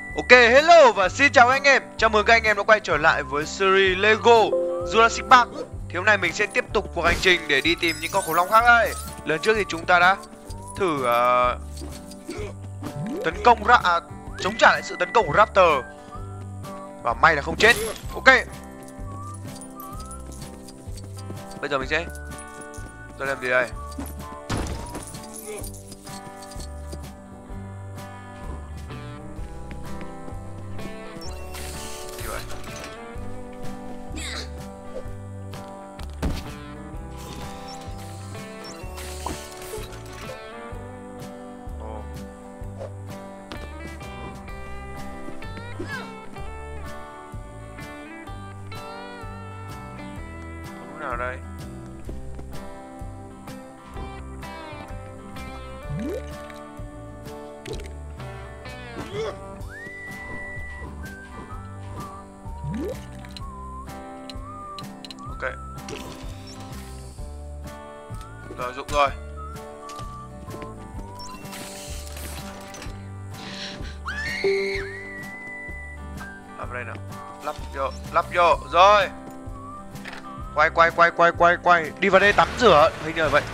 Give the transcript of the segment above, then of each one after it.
Ok, hello và xin chào anh em. Chào mừng các anh em đã quay trở lại với series Lego Jurassic Park. Thì hôm nay mình sẽ tiếp tục cuộc hành trình để đi tìm những con khủng long khác đây. Lần trước thì chúng ta đã thử tấn công chống trả lại sự tấn công của Raptor. Và may là không chết. Ok. Bây giờ mình sẽ làm gì đây? Nào đây? Ok. Rồi, dụng rồi. Lắp đây nào. Lắp vô. Rồi. Quay. Đi vào đây tắm rửa. Hình như là vậy.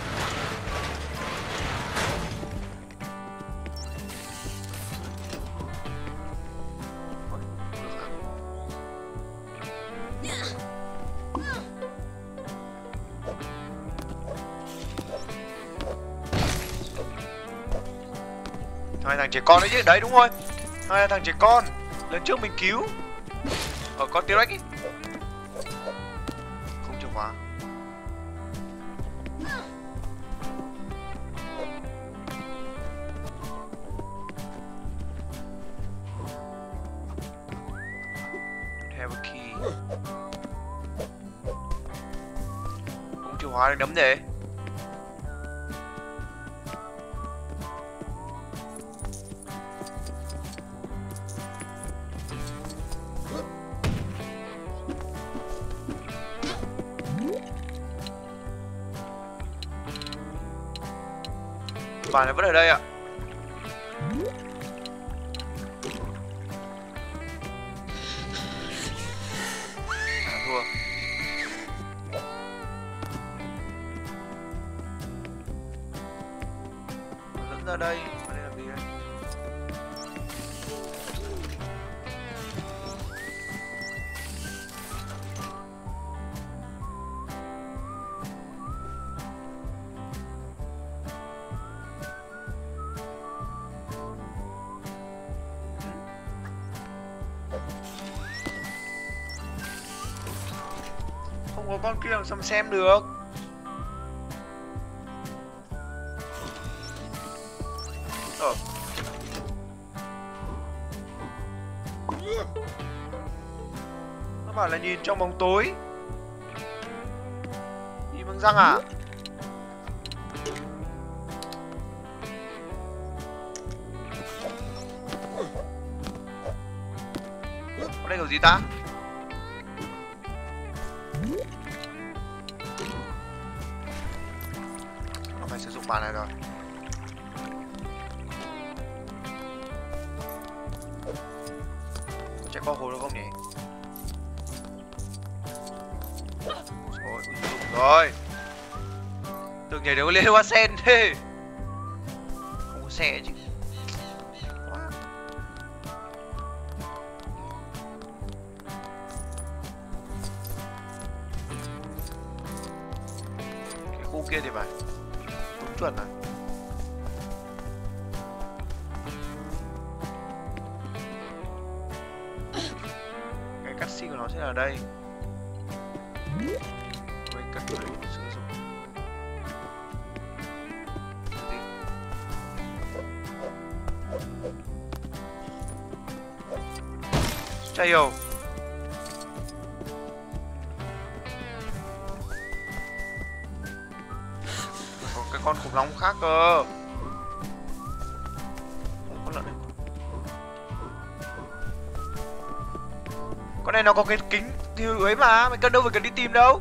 Hai thằng trẻ con đấy chứ. Đấy đúng rồi. Hai thằng trẻ con. Lần trước mình cứu ở con T-Rex ấy. Không chìa khóa. Have a key. Không chìa khóa để đấm để. Bạn này vẫn ở đây ạ. Thua. Dẫn ra đây. Ở đây làm gì đây? Không có con kia làm sao mà xem được. Nó bảo là nhìn trong bóng tối. Nhìn bằng răng à? Ở đây có gì ta? Nó phải sử dụng bàn này rồi. Chạy qua hồ được không nhỉ? Rồi, dùng rồi. Tưởng nhảy đều lên hoa sen thế. Không có xe chứ. Cái khu kia thì phải đúng chuẩn này. Cái cutscene của nó sẽ là đây. Mình cần phải sử dụng chai dầu. Có cái con khủng long khác cơ. Con lợn này. Con này nó có cái kính như ấy mà, mày cần đâu phải cần đi tìm đâu.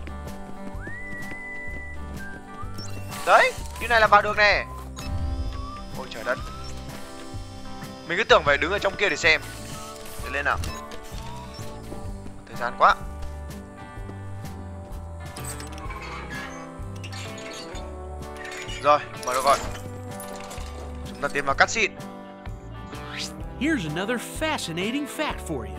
Đấy, như này là vào được nè. Ôi trời đất. Mình cứ tưởng phải đứng ở trong kia để xem. Nhảy lên nào. Thời gian quá. Rồi, mở được rồi. Chúng ta tiến vào cutscene. Here's another fascinating fact for you.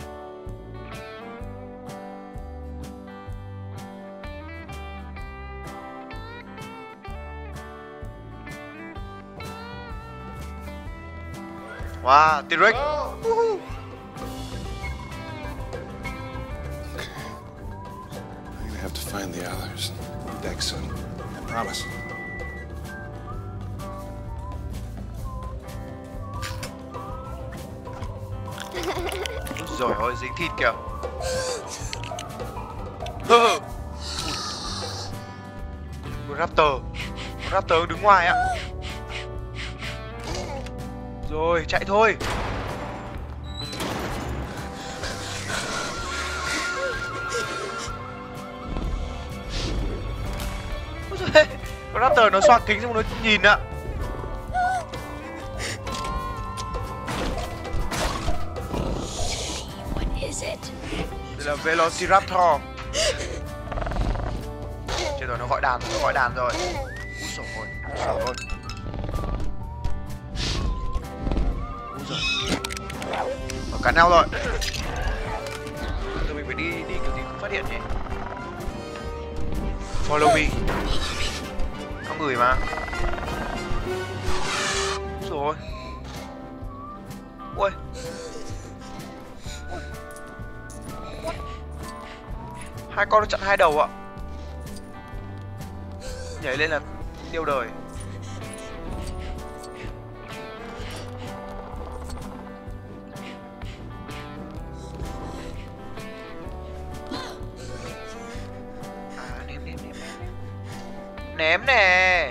Wow, T-Rex. I'm gonna have to find the others. Be back soon. I promise. Rồi ôi, dính thịt kìa. Con Raptor đứng ngoài ạ. Rồi, chạy thôi. Ôi giời, con Raptor nó xoạc kính xong nó nhìn ạ. Đây là Velociraptor. Chết rồi, nó gọi đàn rồi. Úi dồi ôi, ôi giời. Nó cắn nhau rồi. Giờ mình phải đi kiểu gì không phát hiện nhỉ. Follow me. Nó ngửi mà. Úi dồi ôi. Ui. Hai con nó chặn hai đầu ạ. Nhảy lên là tiêu đời. Ném nè.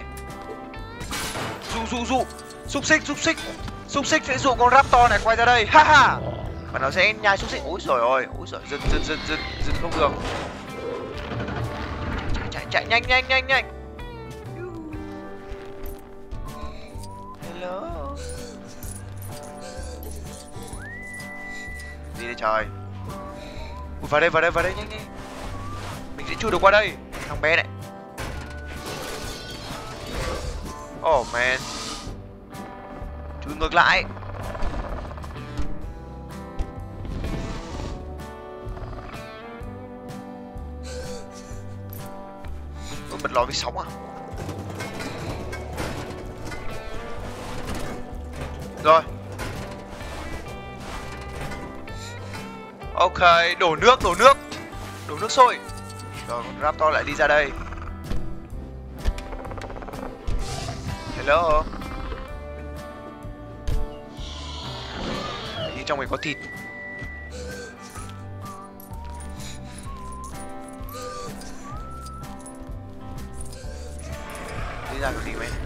Dụ. Xúc xích sẽ dụ con Raptor này quay ra đây. Ha ha. Và nó sẽ nhai xúc xích. Úi giời ơi, dừng không được. Chạy nhanh. Hello. Gì đây trời. Ui, vào đây nhanh. Mình sẽ chui được qua đây. Thằng bé này. Oh man. Chui ngược lại. Bật lò với sóng à? Rồi. Ok, đổ nước sôi. Rồi, con Raptor lại đi ra đây. Hello. Thì trong này có thịt. Đi ra cái gì mày?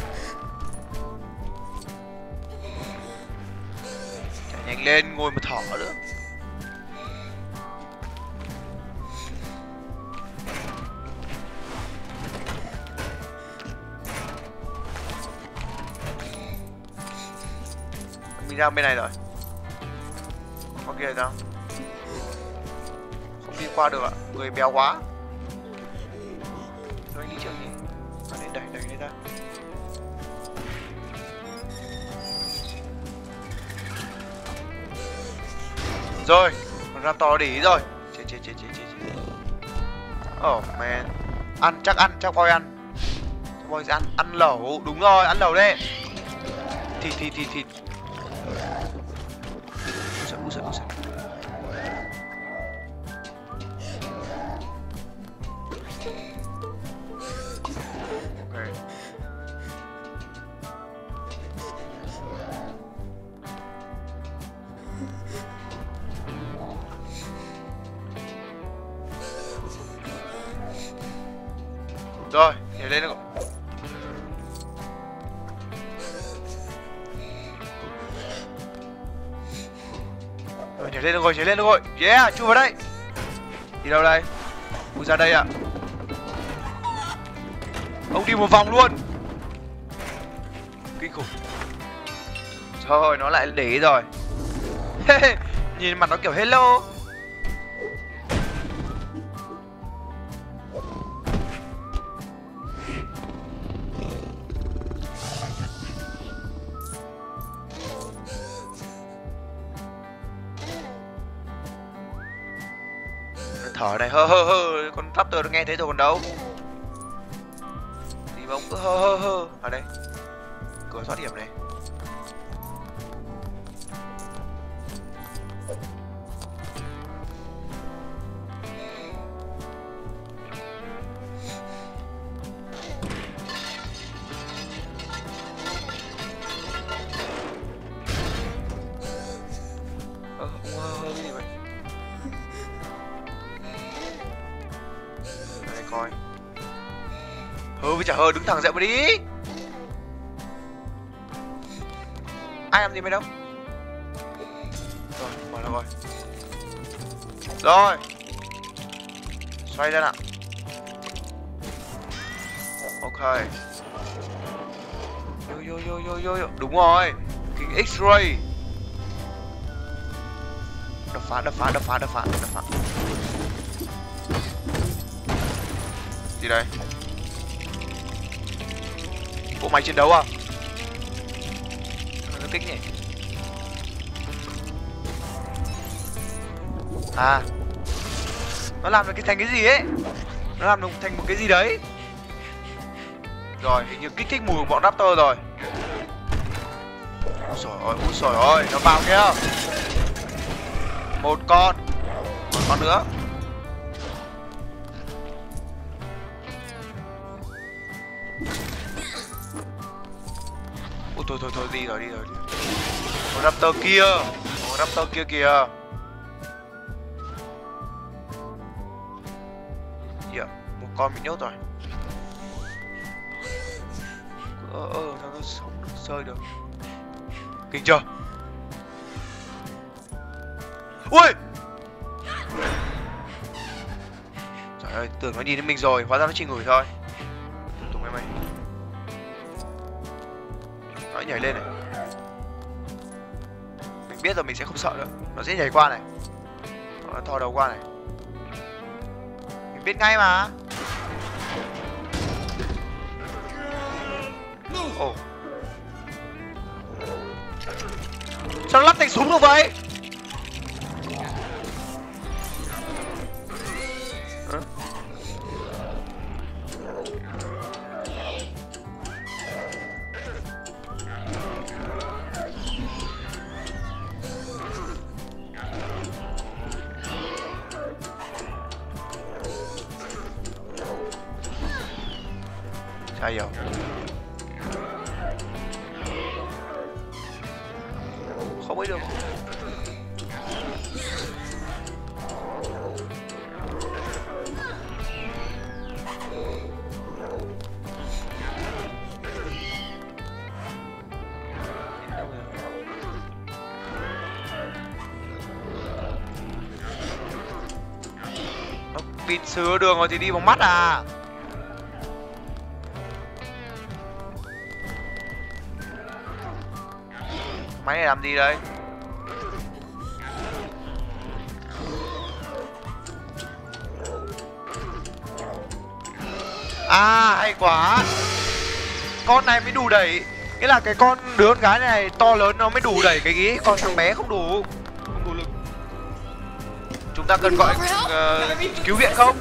Chạy nhanh lên, ngồi mà thỏ nữa. Mình ra bên này rồi. Con kia sao? Không đi qua được ạ, người béo quá. Rồi anh đi trước đi. Đẩy đi ra. Rồi, con Raptor để ý rồi. Chết. Oh man. Chắc boy ăn. Boy sẽ ăn lẩu, đúng rồi, ăn lẩu đấy. Thịt. Úi giời. Rồi, nhảy lên rồi. Rồi, nhảy lên được rồi. Yeah, chui vào đây. Đi đâu đây? Ui, ra đây ạ. Ông đi một vòng luôn. Kinh khủng. Trời ơi, nó lại để ý rồi. nhìn mặt nó kiểu hello. Thở này, hơ hơ hơ, con Raptor nó nghe thấy rồi còn đâu. Thì bóng cứ hơ hơ hơ. Ở đây, cửa thoát hiểm này. Ông hơ hơ cái gì vậy? Đây coi. Hơ với chả hơ, đứng thẳng dậy mà đi. Ai làm gì mày đâu? Rồi, mở ra rồi. Rồi. Xoay ra nào. Ok. Yo. Đúng rồi. Kính X-ray. Đập phá. Gì đây? Bộ máy chiến đấu à? Nó kích nhỉ? À, nó làm được cái thành cái gì ấy? Nó làm được thành một cái gì đấy? Rồi, hình như kích thích mùi của bọn Raptor rồi. Úi xồi ôi, nó vào kìa. Một con nữa. Ôi thôi, đi rồi. Con Raptor kia kìa. Yeah, một con bị nhốt rồi. Sao nó sống nó rơi được. Kinh chưa? Ui! Trời ơi, tưởng nó nhìn thấy mình rồi, hóa ra nó chỉ ngửi thôi. Tụi mày. Nó nhảy lên này. Mình biết rồi, mình sẽ không sợ nữa. Nó sẽ nhảy qua này. Nó thò đầu qua này. Mình biết ngay mà. Ồ. Sao nó lắp thành súng được vậy? Chả hiểu. Không ấy được. Nó bịt sứa đường rồi thì đi bằng mắt à? Máy này làm gì đây? À, hay quá. Con này mới đủ đẩy. Nghĩa là cái con đứa con gái này to lớn nó mới đủ đẩy cái ý. Con thằng bé không đủ lực. Chúng ta cần gọi cứu viện không?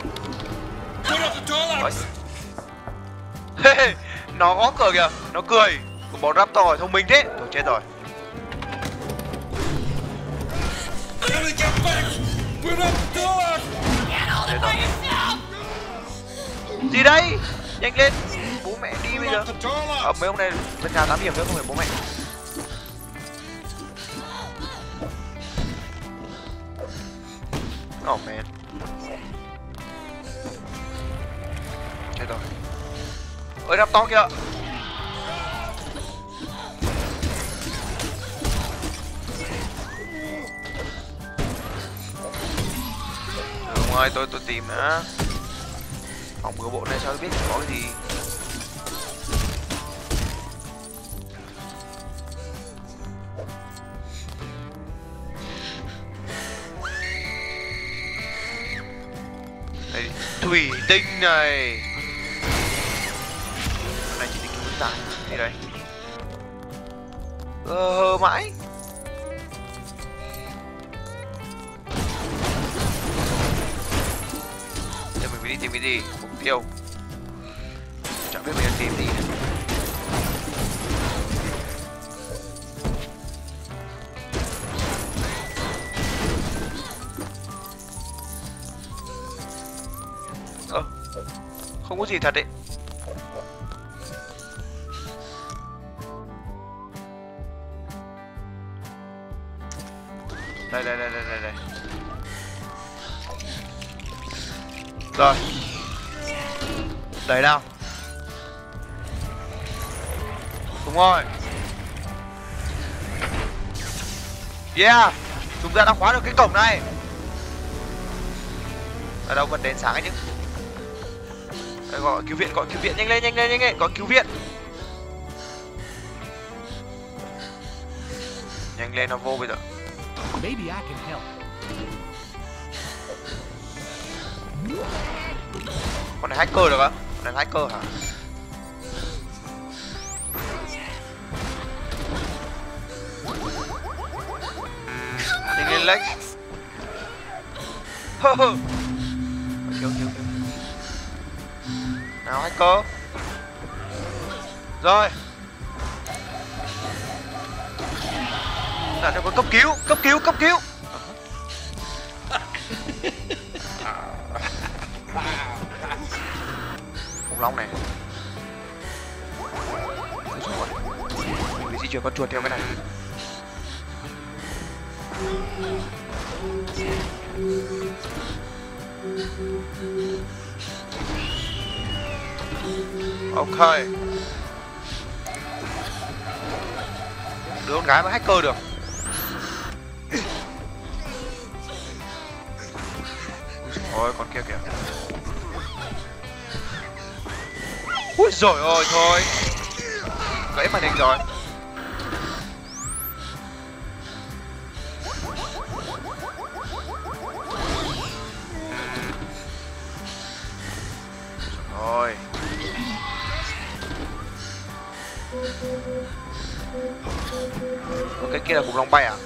Nó gõ cửa kìa. Nó cười. Của bọn Raptor thông minh thế. Thôi chết rồi. Gì đây? Nhanh lên. Bố mẹ đi bây giờ. Mấy ông này bên nhà thám hiểm nữa, không phải bố mẹ. Oh man. Chết rồi. Ơi Raptor kìa. Đúng rồi, tôi tìm đã. Phòng cửa bộ này sao biết có cái gì. thủy tinh này. Cái này chỉ định cứu ta. Gì đấy? Mãi. Giờ mình phải đi tìm cái gì? Mục tiêu. Chẳng biết mình đang tìm gì. Không có gì thật đấy. Đây. Rồi. Đẩy nào. Đúng rồi. Yeah. Chúng ta đã khóa được cái cổng này. Ở đâu bật đèn sáng ấy chứ. Đây, gọi cứu viện, nhanh lên, gọi cứu viện. Nhanh lên, nó vô bây giờ. Maybe I can help. Con này hacker được á? Con này hacker hả? Nhanh lên Lex. Cứu. Nào hacker. Rồi. Đã cho con cấp cứu. Khủng long này. Mình phải di chuyển con chuột theo cái này. Ok. Đứa con gái mà hacker được. Ôi con kia kìa. Ui giời ơi thôi. Gãy màn hình rồi. Rồi. Cái kia là khủng long bay à?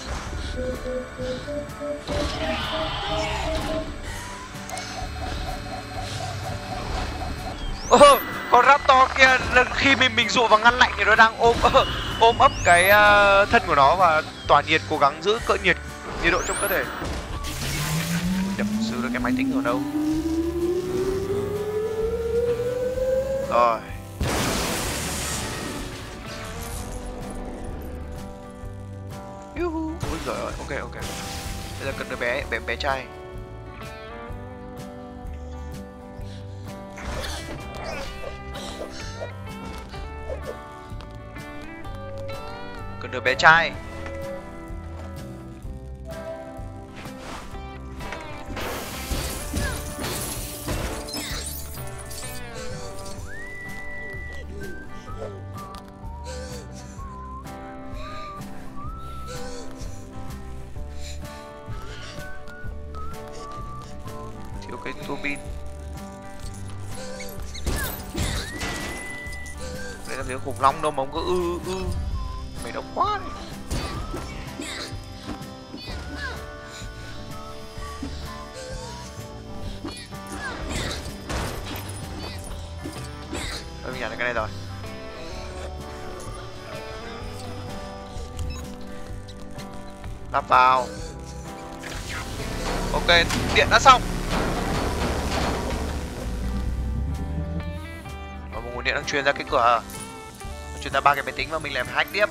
Con Raptor kia khi mình dụ vào ngăn lạnh thì nó đang ôm ấp cái thân của nó và tỏa nhiệt, cố gắng giữ nhiệt độ trong cơ thể. Đập xử được cái máy tính ở đâu? Rồi. Ui giời ơi, ok. Bây giờ cần đứa bé trai. Cần đứa bé trai. Thiếu cái tua bin. Đây là thiếu khủng long đâu mà ông cứ mày đông quá này. Thôi mình nhặt cái này rồi. Lắp vào. Ok, điện đã xong. Và một nguồn điện đang truyền ra cái cửa. Truyền ra 3 cái máy tính và mình làm hack tiếp.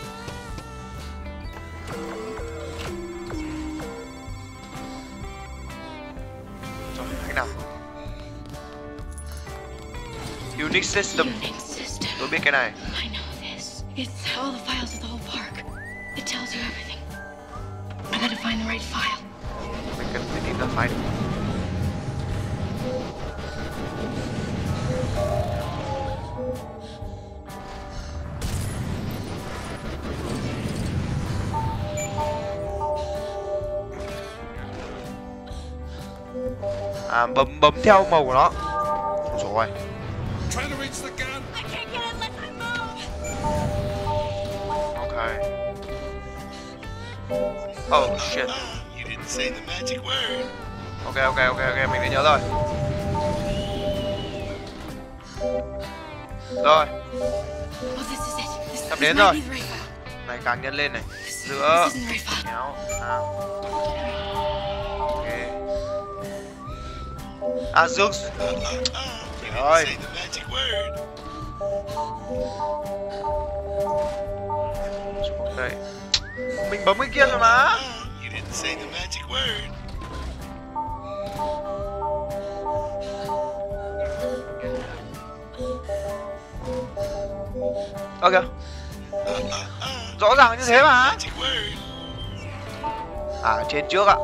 Rồi, hack nào. Unix system. Tôi biết cái này. I know this. It's all the files of the whole park. It tells you everything. I gotta find the right file. Mình cần phải tìm ra file. À, bấm theo màu của nó. Rồi. Trying to reach the gun. I can't get it unless I move. Ok. Oh shit. You didn't say the magic word. Ok, mình đã nhớ rồi. Rồi, Oh, this is it. This Sắp this đến might rồi. be the right file. này càng nhân lên này. This Giữa isn't the right file. kéo nào. Ok. À Dương. Trời ơi. Say the magic word. Xuống đây. Mình bấm cái kia rồi mà. You didn't say the magic word. Ok. Rõ ràng như thế mà. Magic word. À trên trước ạ.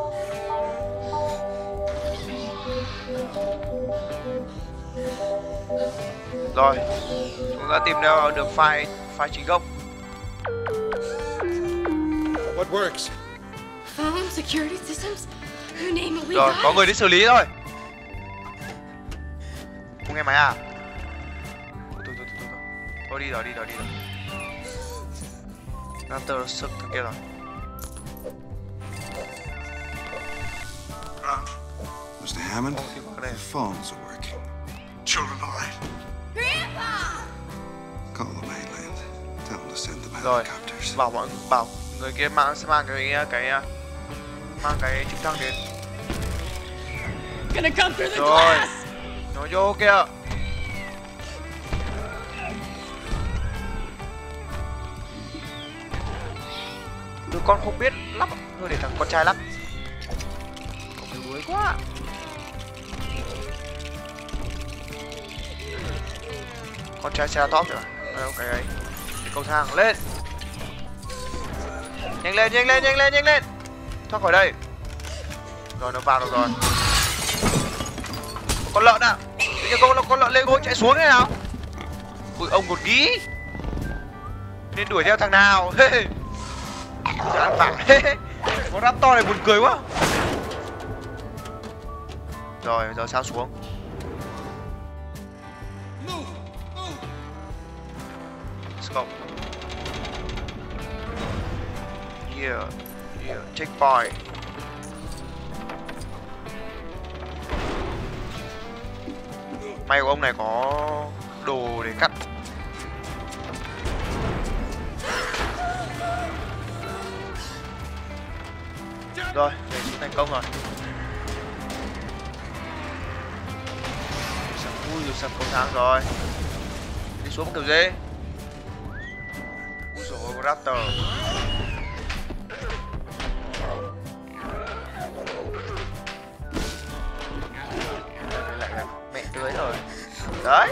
Rồi, chúng ta tìm được file chính gốc. What works? Phone, security systems, you name it, we Rồi, got có it. người đi xử lý rồi. Không nghe máy à? Thôi đi rồi. Raptor sức thằng kia rồi. Mr. Hammond, Ồ, thì có cái này. the phones are working. Children all right? Grandpa! Call the mainland. Tell them to send them Rồi, helicopters. bảo người kia sẽ mang cái trực thăng đến. Gonna come through the Rồi, glass! nó vô kìa. Đứa con không biết lắp, thôi để thằng con trai lắp. Không yếu đuối quá. Con trai xe top rồi. Ok ấy. Cầu thang lên. Nhanh lên. Thoát khỏi đây. Rồi nó vào được rồi. Con lợn à? Tự nhiên con lợn Lego chạy xuống thế nào? Ui ông một ký. Nên đuổi theo thằng nào? Chán vả. Con Raptor này buồn cười quá. Rồi giờ sao xuống? Let's go. Yeah, checkpoint. May của ông này có đồ để cắt. Rồi, để xuống thành công rồi. Ui, sập cầu thang rồi. Đi xuống kiểu gì? Ui dồi ôi, Raptor. Lại là mẹ tưới rồi. Đấy.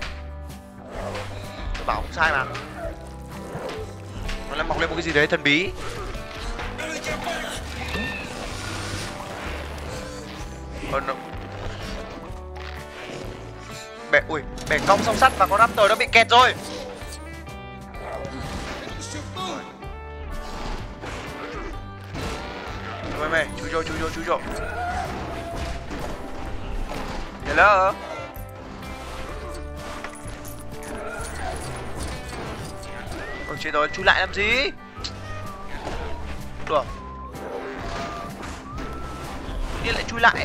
Tôi bảo không sai mà. Nó lại mọc lên một cái gì đấy thần bí. Nó... bẻ cong song sắt và con Raptor nó bị kẹt rồi. Mày chui vô. Hello. Ôi chết rồi, chui lại làm gì? Được. Tự lại chui lại.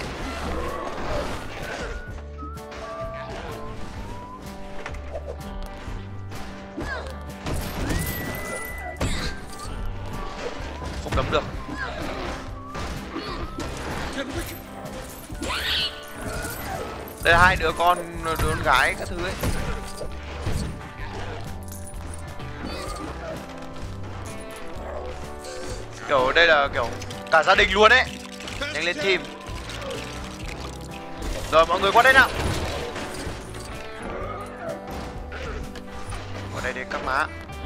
Không đấm được. Đây là hai đứa con gái các thứ ấy. Kiểu đây là kiểu cả gia đình luôn ấy. Nhanh lên team. Rồi mọi người qua đây nào. Qua đây để cắt má.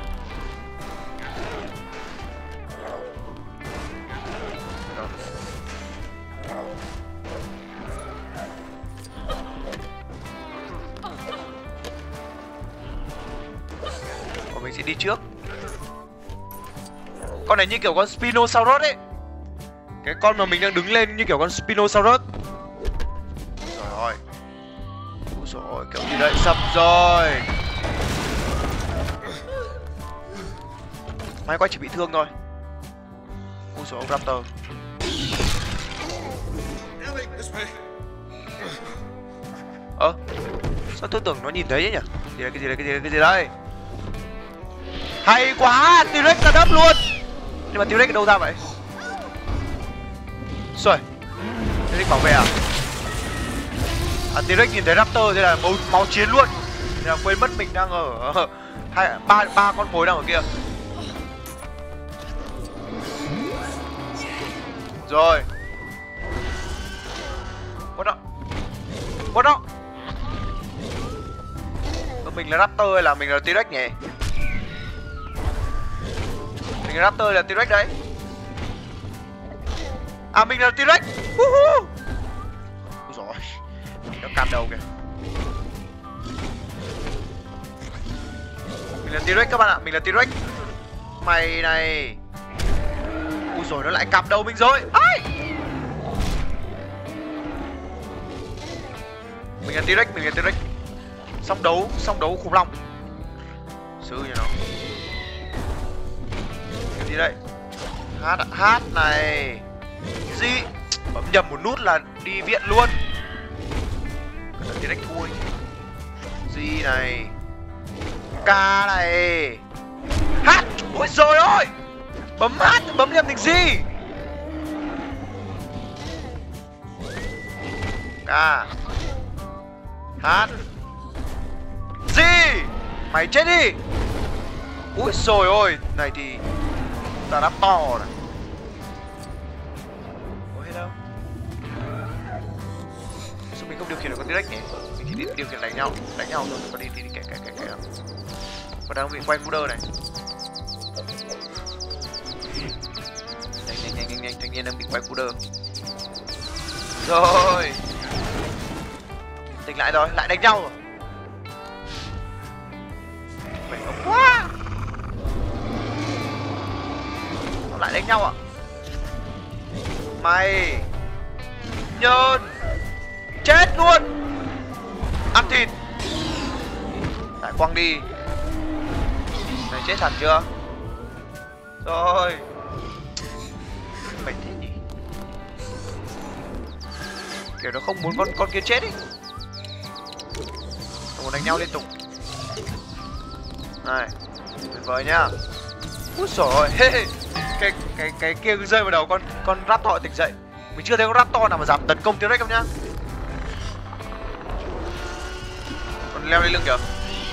Mình sẽ đi trước. Con này như kiểu con Spinosaurus ấy. Cái con mà mình đang đứng lên như kiểu con Spinosaurus. Rồi, kiểu gì đấy, sập rồi. May quá chỉ bị thương thôi. Ui dồi, ông Raptor. Sao tôi tưởng nó nhìn thấy ấy nhỉ? Cái gì đây? Hay quá, T-Rex ra đớp luôn. Nhưng mà T-Rex ở đâu ra vậy? Rồi, T-Rex bảo vệ à? T-Rex nhìn thấy Raptor thế là máu chiến luôn. Thế là quên mất mình đang ở ba con mồi đang ở kia. Rồi. What đó? Mình là Raptor hay là mình là T-Rex nhỉ? Mình là Raptor hay là T-Rex đấy? À, mình là T-Rex. Ui dồi, nó cạp đầu kìa. Mình là T-Rex các bạn ạ, mình là T-Rex. Mày này. Ui dồi, nó lại cạp đầu mình rồi. Ai? Mình là T-Rex. Xong đấu khủng long. Xử cho nó. Cái gì đây? Hát này. Gì? Bấm nhầm một nút là đi viện luôn. Cái là T-Rex thui. Gì này? K này. Hát. Ôi trời ơi. Bấm hát bấm nhầm thành gì? K. Hát. Gì? Mày chết đi. Úi xồi ôi. Này thì ta đã to này. Ủa hello. Sao mình không điều khiển được con T-Rex nhỉ? Mình chỉ điều khiển đánh nhau thôi. Có đi kẻ đâu. Còn đang bị quay border này. Nhanh, thanh niên đang bị quay border. Rồi. Tỉnh lại rồi, lại đánh nhau rồi. Mày ngốc quá. Nó lại đánh nhau à? Mày nhơn chết luôn. Ăn thịt. Lại quăng đi. Mày chết hẳn chưa? Rồi. Mày thế nhỉ? Kiểu nó không muốn con kia chết ý. Nó muốn đánh nhau liên tục. Này, tuyệt vời nhá. Úi xồi ôi, cái kia cứ rơi vào đầu con Raptor tỉnh dậy. Mình chưa thấy con Raptor nào mà dám tấn công T-Rex không nhá. Con leo lên lưng kìa.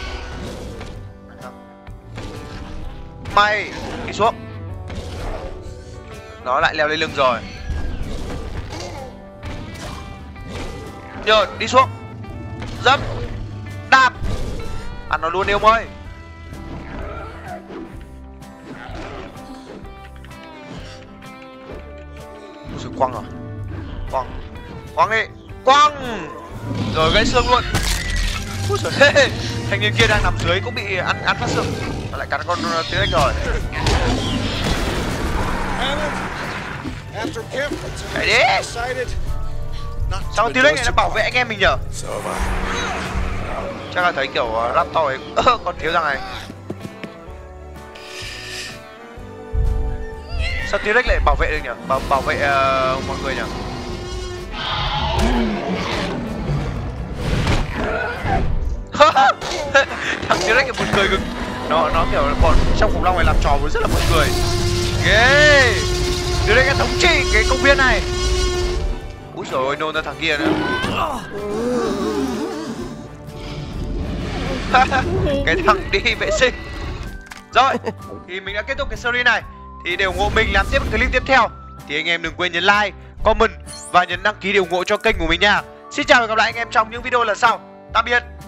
Mày đi xuống. Nó lại leo lên lưng rồi. Nhờ đi xuống. Dẫm. Đạp. Ăn nó luôn đi ông ơi. Rồi quăng rồi. Quăng đi. Quăng. Rồi gãy xương luôn. Úi giời, thanh niên kia đang nằm dưới cũng bị ăn phát xương. Nó lại cắn con T-Rex rồi. Chạy đi. Sao T-Rex này nó bảo vệ anh em mình nhở? Chắc là thấy kiểu Raptor ấy còn thiếu răng này. Sao T-Rex lại bảo vệ được nhở? Bảo vệ mọi người nhở? Thằng T-Rex là buồn cười cực. Nó kiểu bọn trong khủng long này làm trò với rất là buồn cười. Ghê. T-Rex đã thống trị cái công viên này. Úi dồi ôi, nôn ra thằng kia nữa. Cái thằng đi vệ sinh. Rồi, thì mình đã kết thúc cái series này. Thì để ủng hộ mình làm tiếp clip tiếp theo thì anh em đừng quên nhấn like, comment và nhấn đăng ký để ủng hộ cho kênh của mình nha. Xin chào và gặp lại anh em trong những video lần sau. Tạm biệt.